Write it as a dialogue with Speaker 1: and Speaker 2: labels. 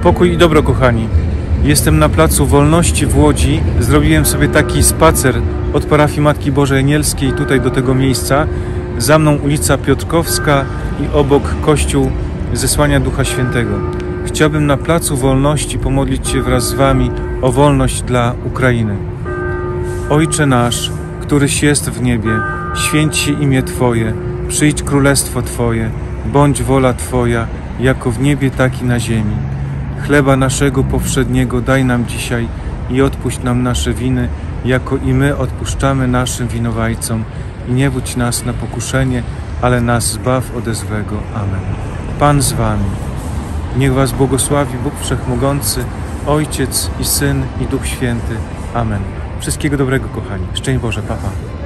Speaker 1: Pokój i dobro, kochani. Jestem na Placu Wolności w Łodzi. Zrobiłem sobie taki spacer od parafii Matki Bożej Anielskiej tutaj do tego miejsca. Za mną ulica Piotrkowska i obok kościół Zesłania Ducha Świętego. Chciałbym na Placu Wolności pomodlić się wraz z Wami o wolność dla Ukrainy. Ojcze nasz, któryś jest w niebie, święć się imię Twoje, przyjdź królestwo Twoje, bądź wola Twoja, jako w niebie, tak i na ziemi. Chleba naszego powszedniego daj nam dzisiaj i odpuść nam nasze winy, jako i my odpuszczamy naszym winowajcom. I nie wódź nas na pokuszenie, ale nas zbaw ode złego. Amen. Pan z Wami. Niech Was błogosławi Bóg Wszechmogący, Ojciec i Syn i Duch Święty. Amen. Wszystkiego dobrego, kochani. Szczęść Boże, pa, pa.